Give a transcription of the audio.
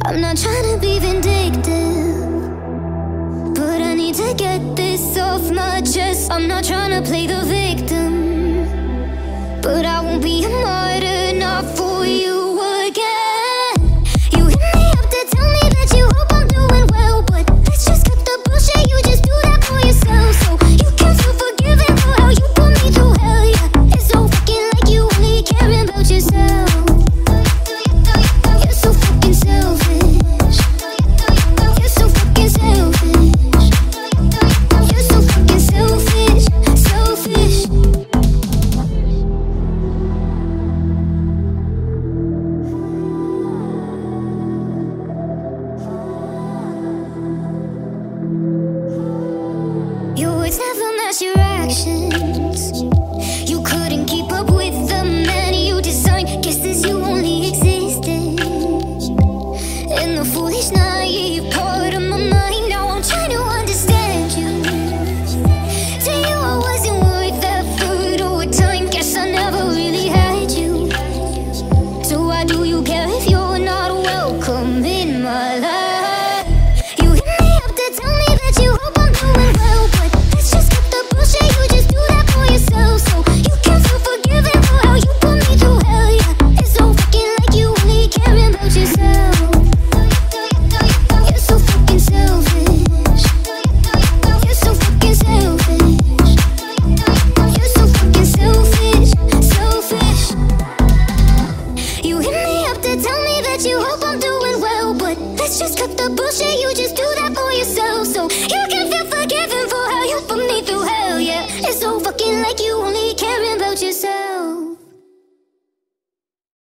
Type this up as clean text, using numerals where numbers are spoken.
I'm not trying to be vindictive, but I need to get this off my chest. I'm not trying to play the victim, but I won't be a martyr, not for you again. You hit me up to tell me that you hope I'm doing well, but let's just cut the bullshit, you just do that for yourself. So you can feel forgiven for how you put me through hell, yeah. It's so fucking like you only caring about yourself. You're so fucking selfish. You're so fucking selfish. You're so fucking selfish, selfish. Your words never match your actions. You couldn't keep up with the man you designed. Guess this you only existed in the foolish, naive part of my mind. Now I'm trying to understand you. To you I wasn't worth effort or time. Guess I never really had you. So why do you care if you're not welcome in my life? You hit me up to tell me that you hope I'm doing well, but let's just cut the bullshit, you just do that for yourself. So you can feel forgiven for how you put me through hell, yeah. It's so fucking like you only caring about yourself. You're so fucking selfish. You're so fucking selfish. You're so fucking selfish, selfish. You hit me up to tell me that you hope I'm doing well, but let's just cut the bullshit, you just do that for yourself. So you can feel forgiven for how you put me through hell, yeah. It's so fucking like you only caring about yourself.